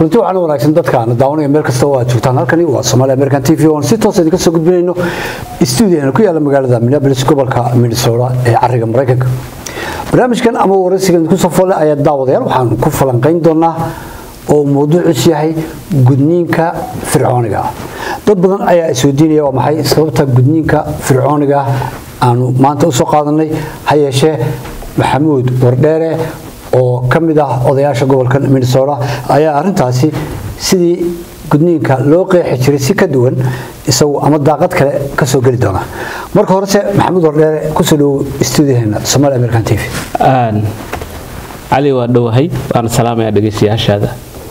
runtii waxaan wanaagsan dadkaan daawanaya meel kasta oo aad joogtaan halkani waa Soomaali American TV oo si toos ah idinka soo gudbinayno studio-na ku yaala magaalada Minneapolis gobolka Minnesota ee cariga Mareykanka. barnaamijkan ama waraysigan ku soo foolay ayaa daawadayaal waxaan ku falanqeyn doonaa oo mowduucu yahay gudniinka fircooniga. dad badan ayaa isweydiinaya waa maxay sababta gudniinka fircooniga aanu maanta u soo qaadanay hayeeshee Maxamuud Wardheere oo kamid ah odayaasha gobolka Minnesota ayaa arintaasi sidii gudniinka loo qeexi jiray si ka duwan isagu ama daaqad kale ka soo gali doona. marka hore Maxamuud Wardheere ku soo dhaw studio-heena Soomaali American TV. علي ودوهي أنا سلامي على جيسي هشادة.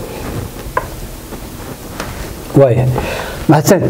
وايه محسن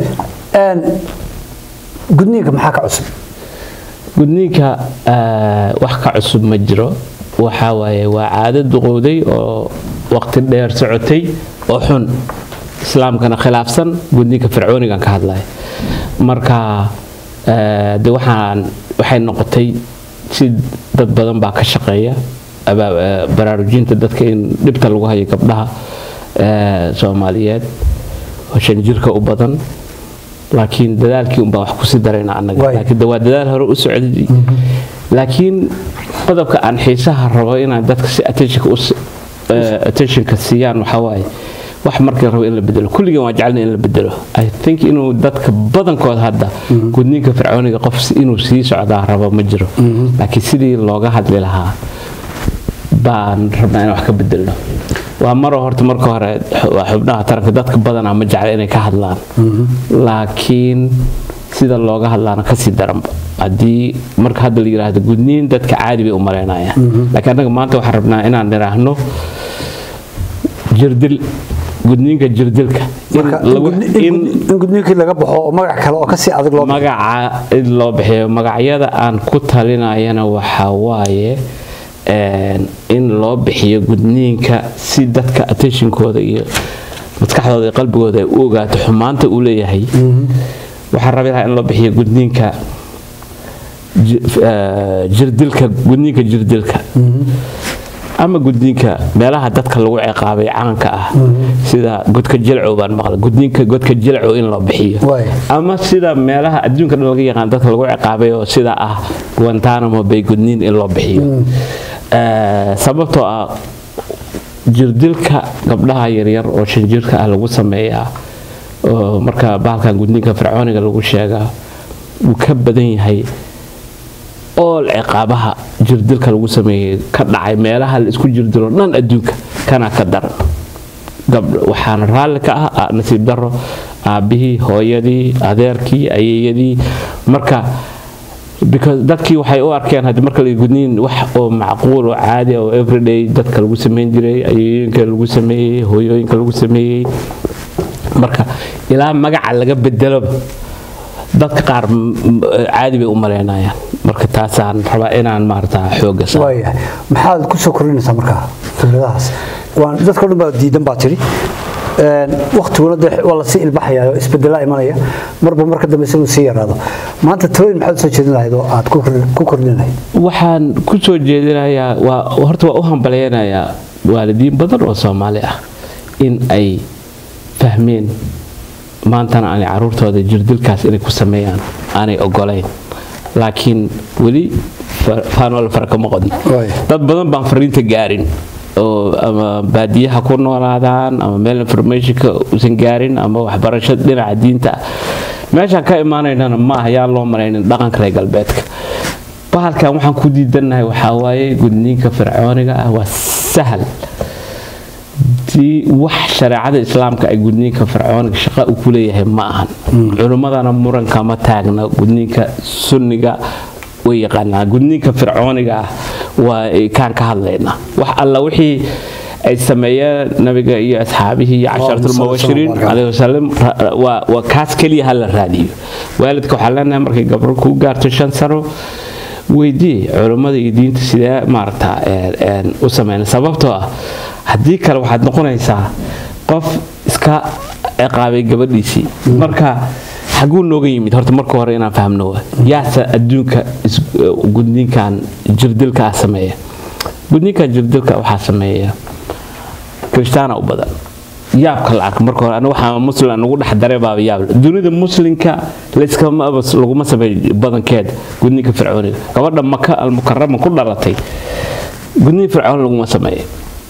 قدنيك محاك عصب قدنيك وحكا عصب مجرى وحاوي وعادة دقودي وقت الدير سعودي وحن إسلام كان خلاف سن قدنيك فرعوني كان كهذا مركا دي وحين نقطي سيد ضد بدن باك الشقية baraarujinta dadka in dhibta lagu hayo gabdhaha Soomaaliyeed oo shan jirka u badan laakiin dadaalkii baa wax ku sii darayna anaga laakiin dadaal hore u socday laakiin qodobka aan xiisaha rabo inaan dadka si attention ka siiyaan waxa waaye wax markii rabo in la bedelo kulligan waa jecelnahay in la bedelo I think inuu dadka badankood hadda gudniinka fircooniga qof inuu sii socdaa rabo ma jiro laakiin sidii looga hadli lahaa baan rabnaa in wax ka bedelno waa mar horta marka hore xubnaha taranka dadka badan ama jecel inay ka hadlaan laakiin sida looga hadlaana ka sii daran hadii marka hadda la yiraahdo gudniin dadka caadi bay u maleynayaan laakiin anaga maanta waxaan rabnaa inaan niraahno jirdil gudniinka jirdilka in gudniinka laga baxo oo magac kale oo ka sii adag loo bixiyo magacyada aan ku talinayana waxa waaye in loo bixiyo gudniinka si dadka attention-kooda iyo maskaxdooda iyo qalbigooda ay u ogaato xumaanta uu leeyahay waxaan rabaa in loo bixiyo gudniinka jirdilka gudniinka jirdilka ama gudniinka meelaha dadka lagu ciqaabay caanka ah sida godka jilco baan maqlay gudniinka godka jilco in loo bixiyo ama sida meelaha adduunka dhan laga yaqaan dadka lagu ciqaabay oo sida ah Guantanamo Bay gudniin in loo bixiyo sababtoo ah jirdilka gabdhaha yaryar oo shan jirka ah lagu sameeyaa oo marka baalkan gudniinka fircooniga lagu sheegaa uu ka badan yahay oo ciqaabaha jirdilka lagu sameeyay ka dhacay meelaha la isku jirdilo dhan adduunka kana ka daran gabdho waxaan raali ka ah nasiib daro aabihii hooyadii adeerkii ayeeyadii marka because dadkii waxay u arkeen hadii marka la gudniin wax oo macquul oo caadi oo everyday dadka lagu sameyn jiray ayeeyinka lagu sameeyay hooyooyinka lagu sameeyay marka ilaa magaca laga bedelo dadka qaar caadi bay u maleynayaan marka taasaan rabaa inaan maartaa xooga saaro waayahay maxaad ku soo korinaysaa marka fikradahaas waan dadka dhan baa diidan baa tiri waqtiguna wala si ilbaxayo isbedela imanaya marka dambe si sii yaraado maanta tooyin maxaad soo jeedin lahayd oo aad ku kordhinayd waxaan ku soo jeedinayaa waa horta waa u hambaleynayaa waalidiin badan oo Soomaali ah in ay fahmeen maantana aan caruurtooda jirdilkaas inay ku sameeyaan aanay ogoleyn laakiin wali faanol farka ma qodin dad badan baan fariinta gaarin oo ama baadiyaha ku noolaadaan ama meel information-ka usan gaarin ama waxbarashada dhinaca diinta meeshaan ka imaanaynana ma ayaa loo maraynin dhaqanka reer galbeedka bahalkan waxaan ku diidanahay waxaa waaye gudniinka fircooniga ah waa sahal wax shariicada islaamka ay gudniinka fircooniga shaqo u ku leeyahay ma ahan culimadana muranka ma taagna gudniinka sunniga way yaqaanaa gudniinka fircooniga ah waa kaan ka hadlaynaa wax alla wixii ay sameeyeen nabiga iyo asxaabihii iyo cashartul mubashiriin alayhi wasallam waa kaas kaliya hal raadiyo waalidka waxa leenahay markay gabadhu ku gaarto 5 sano weydii culimada iyo diinta sida maarta u sameeyeen sababtoo ah hadii kale waxaad noqonaysaa qof iska ciqaabay gabadhiisii marka xaguu nooga yimid horta marka hore inaan fahamno yaasa adduunka gudniinkan jirdilka sameeya gudniinka jirdilka waxa sameeya Cristiano u badan yaabka la arko marka hore aniga waxaa muslim ugu dhex daray baa yaab dunida muslimka layskama laguma sameeyo badankeed gudniinka fircooniga gabadha Maka al-Mukarrama ku dhalatay gudniin fircoon laguma sameeyo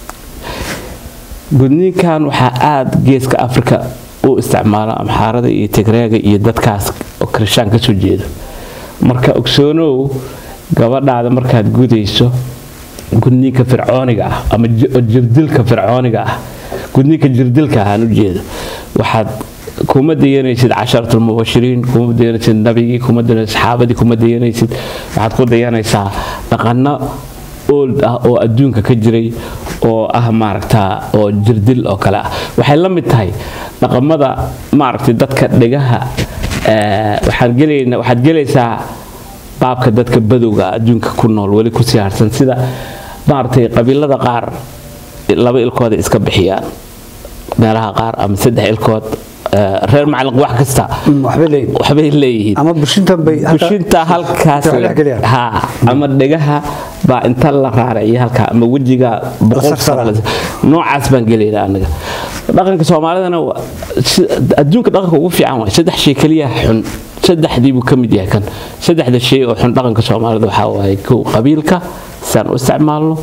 gudniinkan waxaa aad geeska Afrika u isticmaala amxaarada iyo Tigreega iyo dadkaas oo Kirishtaan ka soo jeedo marka ogsoonow gabadhaada markaad gudayso gudniinka fircooniga ah ama jirdilka fircooniga ah gudniinka jirdilka aan u jeedo waxaad kuma dayanaysid casharatul mubashiriin kuma dayanaysid nabigi kuma dayanaysid saxaabadii kuma dayanaysid waxaad ku dayanaysaa dhaqanno old ah oo adduunka ka jiray oo ah maaragtaa oo jirdil oo kale ah waxay la mid tahay dhaqamada maaragtay dadka dhigaha waxaad gelaysaa baabka dadka badowga adduunka ku nool wali ku siyaarsan sida maaragtay qabiilada qaar laba ilkood iska bixiyaan meelaha qaar ama saddex ilkood reer macalin wax kasta waxbay leeyihiin ama bushinta halkaas ha ama dhigaha baa inta la raarayay halka ama wajiga noocaas baan galeeyaa anaga dhaqanka Soomaalidana adduunka dhaqanka ugu fiican waa saddex shay kaliya xun saddexdii buu ka mid yahay kan saddexda shay oo xun dhaqanka Soomaalida waxa waaye qabiilka san u isticmaalno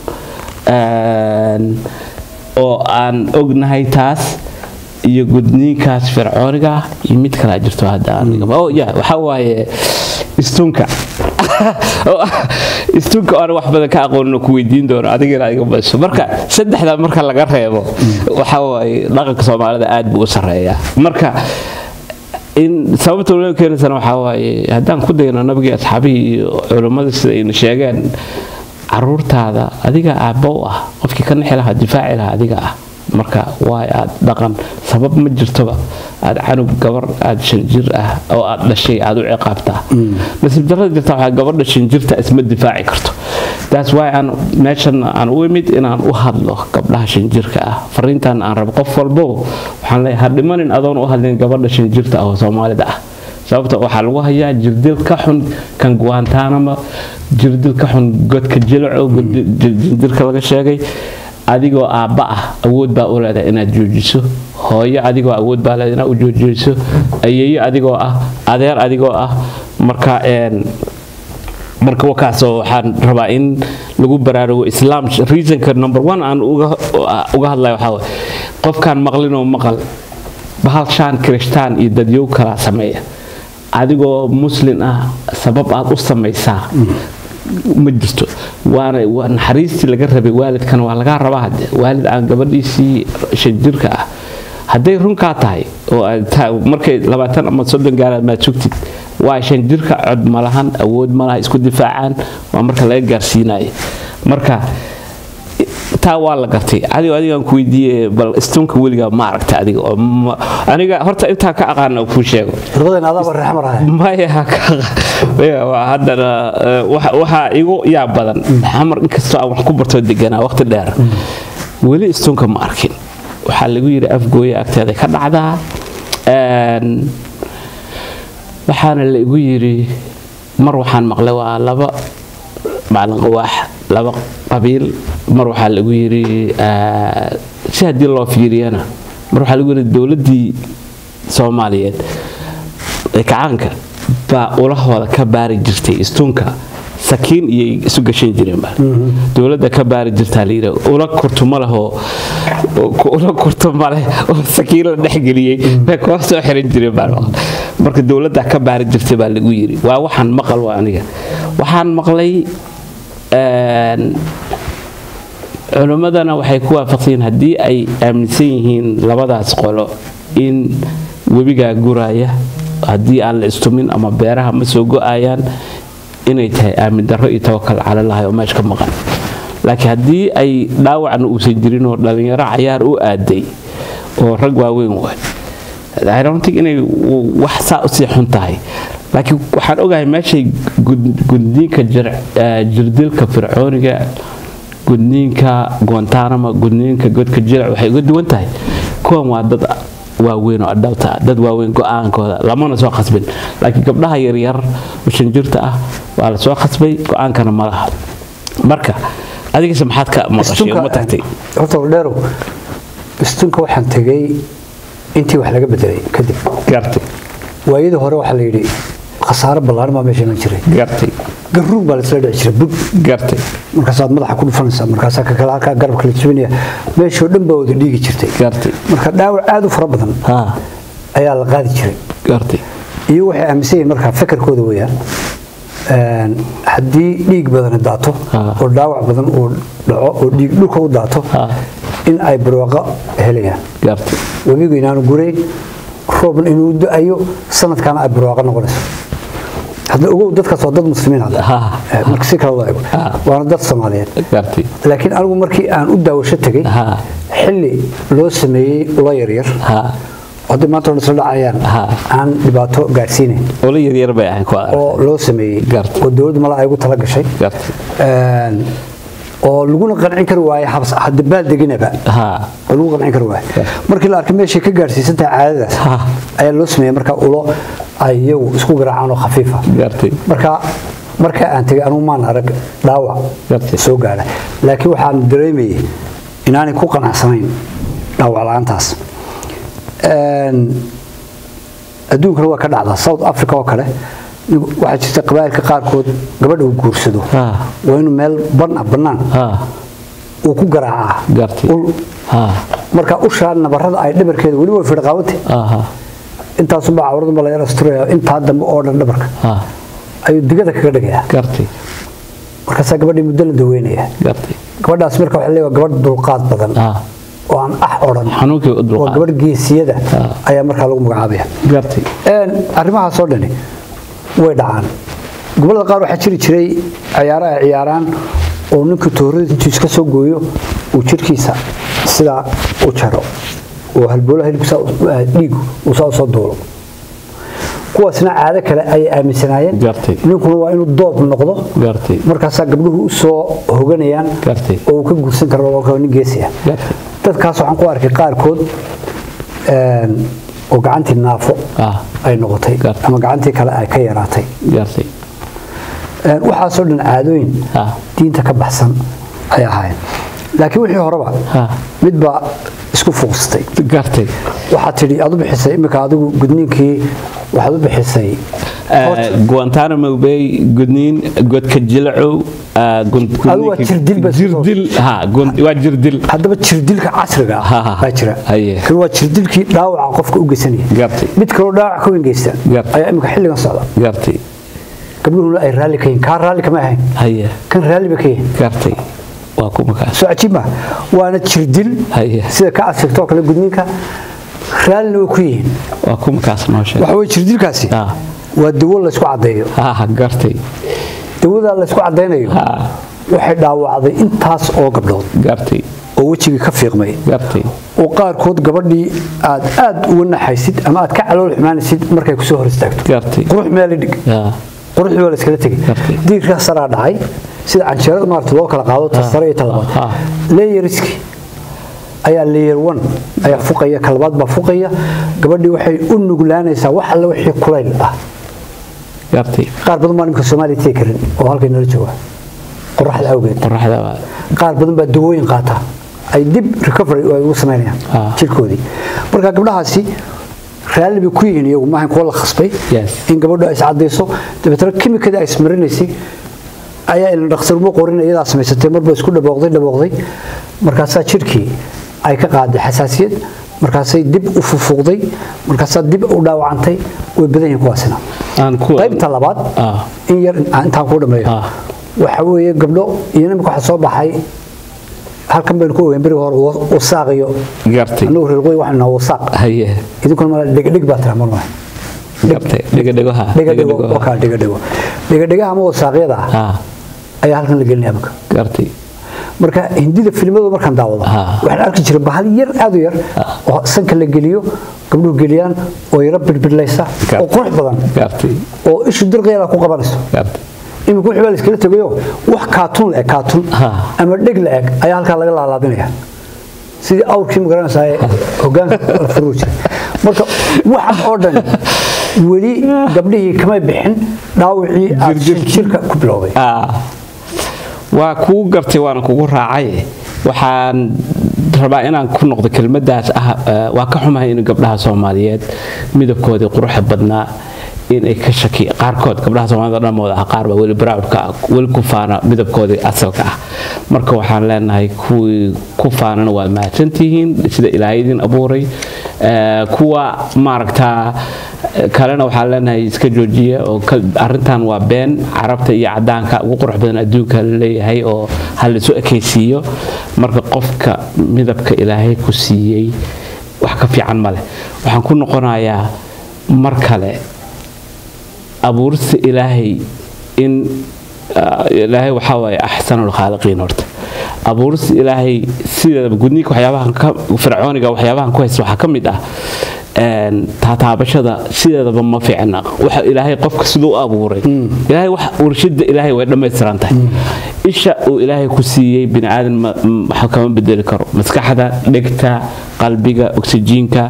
oo aan ognahay taas iyo gudniinkaas fircooniga iyo mid kala jirto hadda aniga waxa waaye istunka aan wax badan ka aqoonno ku weydiin doono adiga baso marka saddexda marka laga reebo waxa waaye dhaqanka Soomaalida aad buu u sareeyaa marka in sababta loo keenaysan waxa waaye haddaan ku dayno nabiga asxaabihi iyo culimada sida ay sheegeen caruurtaada adiga aabbo ah qofkii ka naxiraha difaaci laha adiga ah marka waa aad dhaqan sabab ma jirtoba aad canug gabar aad shanjir ah oo aad dhashay aad u ciqaabtaa nasib darrada jirta waxa gabadha shanjirta isma difaaci karto that's why aan meeshan aan u imid inaan u hadlo gabdhaha shanjirka ah fariintan aan rabo qof walbo waxaan leeyahay dhimanin adoon u hadlin gabadha shanjirta ah oo Soomaalida ah sababta waxa lagu hayaa jirdil ka xun kan Guantanamo jirdil ka xun godka jilco jirka laga sheegay adigoo aabba ah awood baa u leedahay inaad joojiso hooyo adigoo awood baa leedahay inaad u joojiso ayeeyo adigoo ah adeer adigoo ah marka wakaasoo waxaan rabaa in lagu baraarugo islaam reasonka number 1 aan uga hadlayo waxa waaye qofkaan maqlin oo maqal bahal shaan Kirishtaan iyo dadyow kala sameeya adigoo muslim ah sabab aad u samaysaa ma jirto waana naxariistii laga rabay waalidkan waa laga rabaa waalid aan gabadhiisii shanjirka ah hadday runkaa tahay oo markay 20 ama 30 gaaraad ma joogtid waa shanjirka cod malahan awood malaha isku difaacaan waa marka laga gaarsiinayo marka taa waa la gartay adigaan ku weydiiyay bal istunka weliga ma aragtay aniga horta inta ka aqaan oo ku sheego rubadana adaba raxmarahay maya haddana waxa igu yaab badan xamar inkastoo aan wax ku barto deganaa waqti dheer weli istunka ma arkin waxa lagu yiri afgooya agteeda ka dhacdaa waxaana la igu yiri mar waxaan maqlay waa laba qabiil mar waxa lagu yiri si hadii loo fiiriyana mar waxa lagu yiri dawladii Soomaaliyeed ee kacanka baa ulahooda ka baari jirtay istunka sakiin iyo isu gashan jireen dawladda ka baari jirtaa liira ula kurtuma laho ula kurtuma leh oo sakiin la dhaxgeliyay ba ko soo xiran jireen marka dawladda ka baari jirtay baa lagu yiri waa waxaan maqal waa aniga waxaan maqlay culumadana waxay ku waafaqeen hadii ay aaminsan yihiin labadaas qolo in webiga guraaya hadii aan la istumin ama beeraha ma soo go'ayaan inay tahay aamin darro iyo tawakkal cala Allah oo meesha ka maqan laakiin hadii ay dhaawacan uu soo jirin oo dhalinyaro ciyaar u aaday oo rag waaweyn way I don't think inay wax saa u sii xun tahay laakiin waxaan ogahay meeshay gudniinka jirdilka fircooniga gudniinka Guantanamo gudniinka godka jilc waxay uga duwan tahay kuwan waa dad waaweyn oo adulta dad waaweyn go'aankooda lamana soo khasbin laakiin gabdhaha yar yar shanjirta ah waa la soo khasbay go'aankana ma laha marka adiga maxaad ka maqashay ma tagtay horta dheerow istunka waxaan tagay intii wax laga bedelay kadib gartay waayadii hore waxa la yiri khasaaro ballaaran ma meesha jiray gartay garuun baa la isla dhici jiray bug gartay markaasaad madaxa ku dhufanaysaa markaasaa ka kala halkaa garabka la jibinaya meeshoo dhan baa wada dhiigi jirtay gartay marka dhaawac aad u fara badan ayaa la qaadi jiray gartay iyo waxay aaminsan yihiin markaa fikirkooda weeyaan haddii dhiig badan daato oo dhaawac badan uu dhaco oo dhiig dhulka u daato in ay barwaaqo helayaan gartay webigu inaanu guray roobna inuu da'ayo sanadkana ay barwaaqo noqonayso hadda ogow dadkaas waa dad muslimiin hadda marka si kala wadaego waana dad Soomaaliyeed gartay laakiin anigu markii aan u daawasho tagay xilli loo sameeyay ula yaryar hadda maanta la soo dhacayaan aan dhibaato gaarsiinayn ula yaryar bay ahayn oo loo sameeyay oo dawladda mala ay ugu tala gashay oo laguna qancin kar waayay habs hadda baal deginaba oo lagu qancin kar waayay markii la arkay meesha ka gaarsiisanta caadadaas ayaa loo sameeyay marka ulo ayagu isku garaacaan oo khafiifa marka aan tagay anu maan arag dhaawac soo gaara laakiin waxaan dareemayay inaanay ku qanacsanayn dhaawac la'aantaas adduunkana waa ka dhacdaa South Africa oo kale waxa jirta qabaa'ilka qaarkood gabadha uu guursado waa inuu meel bannaan uu ku garaacaa marka usha nabarada ay dhabarkeeda wali way firqaawtay intaas baa awradu ma la yar astureeyo inta dambe oo dhan dhabarka ayuu digada kaga dhigaya gartay marka gabadhii muddo la daweynaya gartay gabadhaas marka waxa leeyahay gabadh dulqaad badan oo aan oran xanuunkii u dulqaad gabadh geesiyada ayaa marka lagu magacaabaya gartay arrimaha soo dhani way dhacaan gobolada qaar waxa jiri jiray ciyaaraan oo ninka toorada intuu iska soo gooyo uu jirkiisa sida u jaro oo halbowlaha hilibkiisa dhiig uu soo duulo kuwaasna caado kale ay aaminsanaayeen ninkuna waa inuu doob noqdo markaas gabdhuhu soo hoganayaan oo uu ka guursan karo oo nin geesiya dadkaas waxaan ku arkay qaarkood oo gacantii naafo ay noqotay ama gacantii kale ay ka yaraatay waxa soo dhan caadooyin diinta ka baxsan ay ahaayeen laakiin wixii horeba midba isku fuuqstay gartay waxa tiri aad u bixisay imika adigu gudniinkii waxaad u bixisay Guantanamo Bay gudniin godka jilcow jirdil waa jirdil haddaba jirdilka casriga ah jira kan waa jirdilkii dhaawaca qofka u geysanaya mid kaloo dhaawac ka weyn geysta ayaa imika xilligan socda gartay gabdhuhuna ay raalli ka yihiin kaa raalli kama ahayn kan raalli ba ka yihiin gartay waa kuma kaas soo cajiib ma waana jirdil sida ka asirtoo kale gudniinka raalli way ku yihiin waa kuma kaas noo sheeg waxa way jirdilkaasi waa dawo la isku cadeeyo gartay dawada la isku cadeynayo waxay dhaawacday intaas oo gabdhood gartay oo wajiga ka fiiqmay gartay oo qaarkood gabadhii aad uga naxaysid ama aad ka calool xumaanaysid markay ku soo hor istaagto gartay qurux meel dhig quruxdii waa la iskala tegay diirka saraa dhacay sida canjeerada maarta loo kala qaado tasare iyo talabaad layeriski ayaa layer 1 ayaa fuqaya kalbaad baa fuqaya gabadhii waxay u nuglaanaysaa wax alla wixii kulayl ah gartay qaar badan baa nimka Soomaaliya tii karin oo halkay nala jooga qorraxda awgeed qaar badan baa dawooyin qaata ay dib recovery ay ugu sameeyaan jirkoodii marka gabdhahaasi raalli bay ku yihiin iyagu maahan kuwa la khasbay in gabadhu ay iscadayso dabeetana kimikada ay ismarinaysay ayaa ilaa dhakhtar uma qorin iyada samaysatay marba isku dhaboqday markaasaa jirkii ay ka qaaday xasaasiyad markaasay dib u fufuqday markaasaa dib u dhaawacantay way badan yihiin kuwaasina qaybta labaad in yar intaan ku dhameeyo waxa weeye gabdho iyo nimka waxa soo baxay halkan baynu ku ogeyn bariga hore wasaaqiyo gartay anuu reerqoy waxna wasaaq idinkuna ma dhig baa tira marmaa dhig ama wasaaqyada ayaa halkan la gelinaya marka gartay marka hindida filimada markaan daawado waxaan arki jiray bahal yar aad u yar oo sanka la geliyo gabdhuhu geliyaan oo yara birbirlaysa oo qurux badan gartay oo ishu dirqeeda ku qabanayso gartay imika wixii baa la iskala tagayo wax kaatun ama dheg la eg ayaa halkaa laga laalaadinaya sidii awrkii magaranaysaa hoggaanka la furuu jiray marka waxan oo dhan weli gabdhihii kama bixin dhaawacii aad jirka ku bilowday waa kuu gartay waana kugu raacay waxaan rabaa inaan ku noqdo kelmadaas waa ka xumahay in gabdhaha Soomaaliyeed midabkooda quruxda badnaa in ay ka shaki qaarkood gabdhaha Soomaalida dhamooda qaar ba wali brown-ka wali ku faana midabkooda asalka ah marka waxaan leenahay kuwii ku faanana waa maasantihiin sida Ilaahay idin abuuray kuwa maaragta kalena waxaan leenahay iska joojiya oo arintan waa been carabta iyo cadaanka ugu qurux badan adduunka leeyahay oo hal isu ekaysiiyo marka qofka midabka Ilaahay ku siiyay wax ka fiican male waxaan ku noqonayaa mar kale abuurista Ilaahay in Ilaahay waxa way ahsanul khaaliqiin horta abuurista Ilaahay sida gudniinka waxyaabahan ka fircooniga waxyaabahan ku haysta waxa kamid ah taataabashada sideedaba ma fiicna waxa Ilaahay qofka sidoo abuuray Ilaahay wax urshida Ilaahay way dhameystirantahay isha uu Ilaahay ku siiyay bini aadan waxa kama bedeli karo maskaxda dhigta qalbiga oksijiinka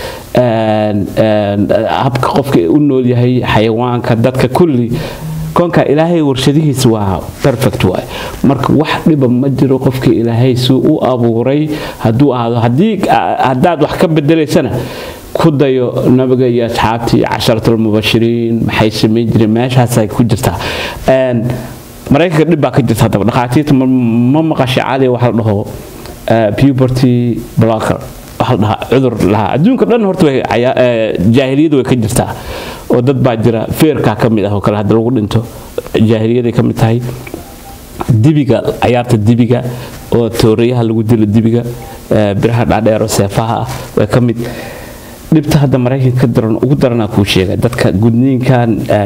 habka qofka uu nool yahay xayawaanka dadka kulli konka Ilaahay warshadihiisa waa perfect way marka wax dhiba ma jiro qofka Ilaahay suu u abuuray haduu aado hadaad wax ka bedeleysana ku dayo nabiga iyo asxaabtii 10 mubashiriin maxay sameyn jireen meeshaas ay ku jirtaa maraykanka dhib baa ka jirta dhaqaatiirta ma maqashay caadi waxa la dhaho puberty blocker waxa la dhahaa cudur laha adduunka dhan horta way jaahiliyadu way ka jirtaa oo dad baa jira feerka kamid ah oo kala hadda lagu dhinto jaahiliyada kamid tahay dibiga ciyaarta dibiga oo tooriyaha lagu dilo dibiga biraha dhaadheer oo seefaha way kamid dhibta hadda Mareykanka daran ugu darana ku sheegay dadka gudniinkan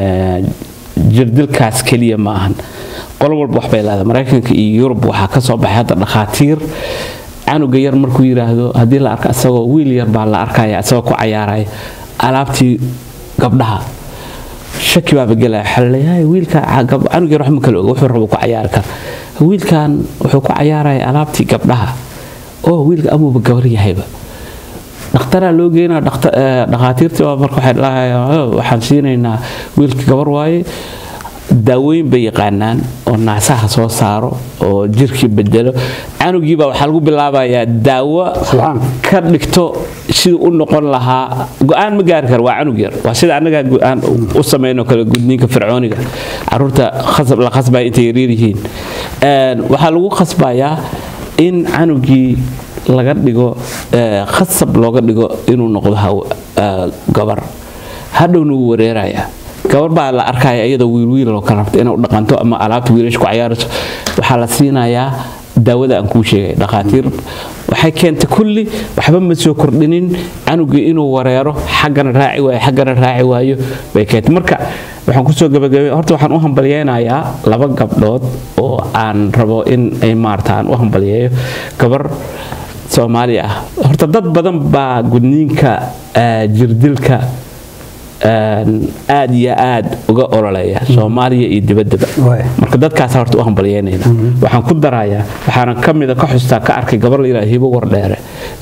jirdilkaas kaliya ma ahan qol walba wax bay leedahay Mareykanka iyo Yurub waxa ka soo baxay hadda dhaqaatiir anuga yar markuu yiraahdo hadii la arko asagoo wiil yar baa la arkaya asagoo ku ciyaaray alaabtii gabdhaha shaki baa galay xalay wiilka anuga yar wax ma kala wuxuu rabo ku ciyaar kar wiilkan wuxuu ku ciyaaray alaabtii gabdhaha oo wiilka abuba gabar yahayba dhaqtara loo geeyna dhaqaatiirta markuu waxay lahaayeen waxaan siinaynaa wiilka gabar waaye daaweyn bay yaqaanaan oo naasaha soo saaro oo jirkii bedelo anugiiba waxa lagu bilaabayaa daawo ka dhigto sidoo u noqon lahaa go'aan ma gaari kar waa anug yar waa sida anaga go'aan u sameeyno kala gudniinka fircooniga carruurta la khasbay intay yariirihiin waxa lagu khasbayaa in anugii laga dhigo khasab looga dhigo inuu noqdo gabar hadhowna uu wareeraya gabar baa la arkaya iyada wiil oo kala rabta inuu dhaqanto ama alaabta wiilash ku ciyaarto waxa la siinayaa daawada aan ku sheegay dhaqaatiir waxay keentay kulli waxba ma soo kordhinin anugu inuu wareero xaggana raaci waayo bay keentay marka waxaan ku soo gabagabay horta waxaan u hambalyeeynaa laba gabdhood oo aan rabo in ay maartaan u hambaliyeeyo gabar Soomaali ah horta dad badan baa gudniinka jirdilka aad iyo aad uga ololeeya Soomaaliya iyo dibadda marka dadkaas horta u hambalyeynayna waxaan ku darayaa waxaan kamid ka xustaa ka arkay gabar la yiraahdo Hibo Wardheere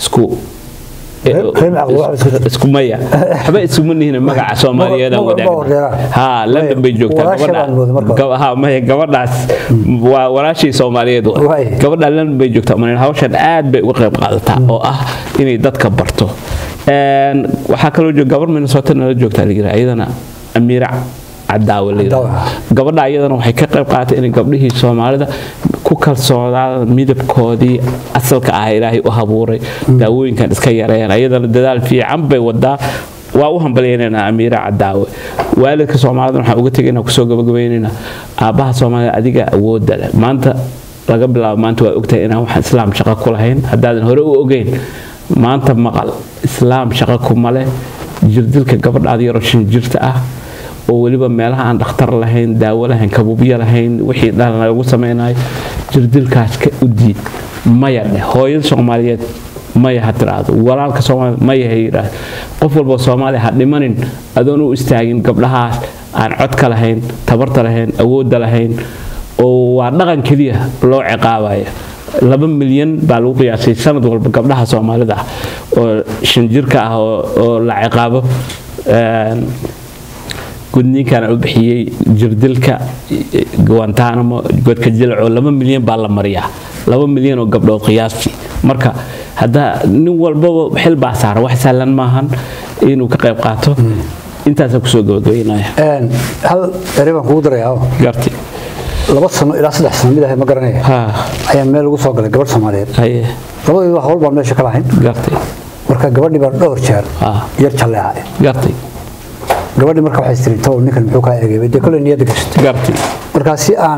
isku maya haba isku maniina magaca Soomaaliyeed ha London bay joogtaa gabadhaas waa walaashii Soomaaliyeed gabadha London bay joogtaa man hawshan aad bay uga qayb qaadataa oo ah inay dadka barto waxa kale oo gabar Minnesota la joogtaa iyadana Amira Cadaawe gabadha iyadana waxay ka qayb qaadatay in gabdhihii Soomaalida ku kalsoonaan midabkoodii asalka ah Ilaahay u habuuray daawooyinkan iska yareeyaan iyadana dadaal fiican bay wadaa waa u hambalyeynaa Amira Cadaawe waalidka Soomaalida waxa uga tagayna ku soo gabagabeynayna aabaha Soomaalida adiga awood leh maanta laga bilaabo maanta waa ogtahay inaan wax islaam shaqo ku lahayn hadaadan hore u ogeyn maanta maqal islaam shaqo kuma leh jirdilka gabadhaada yar oo jirta ah oo waliba meelaha aan dhakhtar lahayn daawo lahayn kabubiya lahayn wixii dhan lagu sameeyay jirdilkaas ka u diid maya hooyada Soomaaliyeed maya hadraado walaalka Soomaaliyeed maya hayra qof walba Soomaali ha dhimanin adoon u istaagin gabdhahaas aan cod ka lahayn tabarta lahayn awood lahayn oo waa dhaqan kaliya loo ciqaabayo 2 milyan baa lagu qiyaasay sanad walba gabdhaha Soomaalida oo 5 jirka ah oo la ciqaabo gudniinkan u bixiyay jirdilka Guantanamo godka jilco 2 milyan baa la mariyaa 2 milyan oo gabdhood qiyaastii marka hada nin walba xil baa saaran wax saalan maahan inuu ka qayb qaato intaas ku soo gabagabeynaya hal ereban kugu darayaa garti 2 sano ilaa 3 sano mid ah ma garanay ayaan meel ugu soo galay gabar Soomaaliyeed labadii wax walba meesha kala hayn garti marka gabadhii baa dhowr jeer yar jaleecay garti gabadhii marka waxay istirintay ninkan muxuu ka eegay de kale niyada gashtay garti marka si aan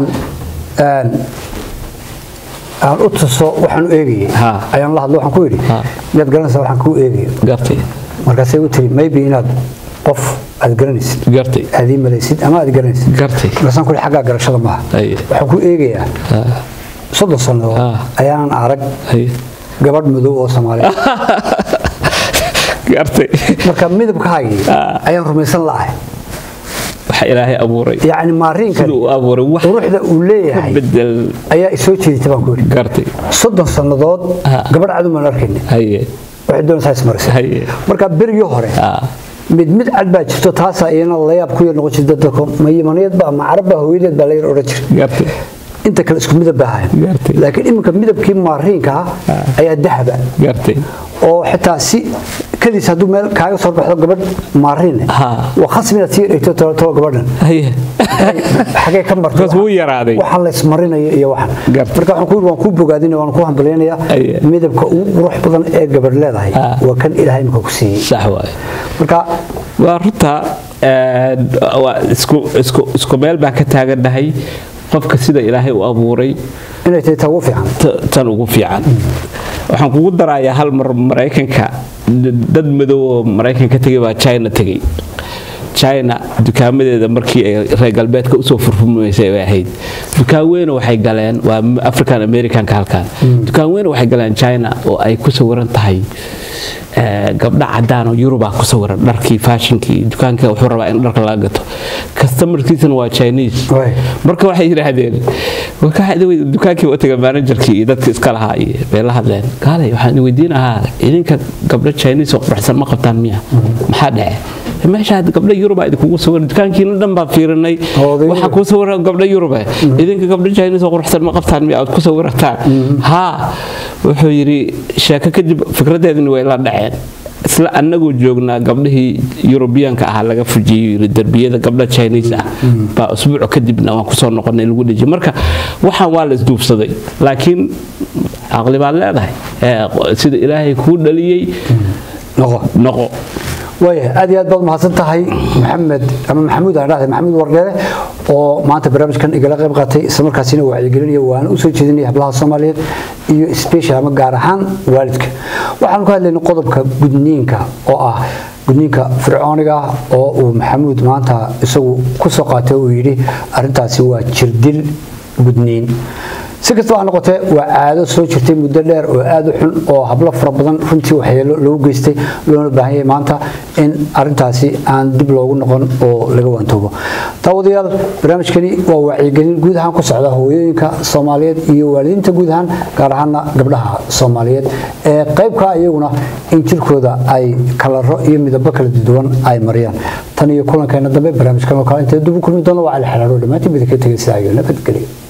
u tuso waxaan u eegay ayaan la hadlo waxaan ku yiri mid garanaysa waxaan ku eegay garti marka say u tiri maybe inaad qof aad garanaysid garti adii malaysid ama aad garanaysid garti markaan ku xagga garashada ma waxaan ku eegayaa 30 sano ayaan arag gabadh madow oo Soomaali gartay marka midabkaaga ayaan rumaysan lahay waxa Ilaahay abuuray yaani maarinka uu abuuray wax ruuxda uu leeyahay bedel ayaa isoo jeeditay baan ku yiri gartay 30 sanadood gabadh aad ma arkin waxay doonaysaa ismarisay marka berigii hore mid cad baa jirto taas ayana la yaab ku yar noqon jirtay dadka ma yimaaniyad ba ma carabba hooyadeed baa la yar oran jiray gartay inta kale isku midab baahay laakiin iminka midabkii maarinka ayaa dahaba gartay oo xitaa si kaliis haduu meel kaaga soo baxdo gabadh maarin waa khasbina tii dhigto tolo gabadhan xagee ka martay wuu yaraaday waxa la ismarinayo iyo waxan marka waxaan ku bogaadinay waan ku hambaleenaya midabka ugu qurux badan ee gabadh leedahay waa kan Ilaahay ma ku siiyay sax waay marka waa ruta isku meel baa ka taaganahay qofka sida Ilaahay u abuuray inay tahay tan ugu fiican waxaan kugu darayaa hal mar Mareykanka dad madow oo Mareykanka tagay baa China dukaamadeeda markii ay reer galbeedka u soo furfumaysay ay ahayd dukaan weyn waxay galeen waa African American halkaan dukaan weyn waxay galeen China oo ay ku sawiran tahay gabdha cadaan oo Yurub ku sawiran dharkii fashionkii dukaanka wuxuu rabaa in dharka laga gato customerkiisana waa Chinese marka waxay yiraahdeen dukaankii u tagay managerkii iyo dadka iska lahaa iyo bay la hadleen kaalay waxaan weydiinahaa idinka gabdha Chinese oo quruxsan ma qabtaan miya maxaa dhacay meesha gabdha Yurub ay kugu sawiran dukaankiina dhan baa fiirinay waxa ku sawiran gabdha Yurub idinka gabdha Chinese oo quruxsan ma qabtaan miya aad ku sawirataan wuxuu yiri sheeko kadib fikradeedina way la dhaceen isla anagu joognaa gabdhihii Europeanka ah laga fujiyay darbiyada gabdha Chinese ba usbuuc kadibna waan ku soo noqonay lagu dhijay marka waxaan waa la isduubsaday laakiin aqli baad leedahay sida Ilaahay ku dhaliyay noqo way aad iyo aad baad mahadsan tahay maxamuud aan raahday maxamuud wargeele oo maanta barnaamijkan igala qayb qaatay isla markaasina wacyigelinaya waan u soo jeedinay hablaha Soomaaliyeed iyo special ama gaar ahaan waalidka waxaan ku hadlaynay qodobka gudniinka oo ah gudniinka fircooniga oo uu maxamuud maanta isagu ku soo qaatay oo yiri arintaasi waa jirdil gudniin si kastaba ha noqotee waa caado soo jirtay muddo dheer oo aad u xun oo hablo fara badan runtii waxyeelo loo geystay loona baahan yahay maanta in arintaasi aan dib loogu noqon oo laga waantoobo taawadayaal barnaamijkani waa wacyigelin guud ahaan ku socda hooyooyinka Soomaaliyeed iyo waalidiinta guud ahaan gaar ahaan gabdhaha Soomaaliyeed ee qaybka iyaguna in jirkooda ay kalaro iyo midabo kala duwan ay mariyaan tan iyo kulankeena dambe barnaamijkan oo kale inta dib u kulmi doono waa Cali Xalaalo dhamaantii bidka tagay saayo nabadgelyo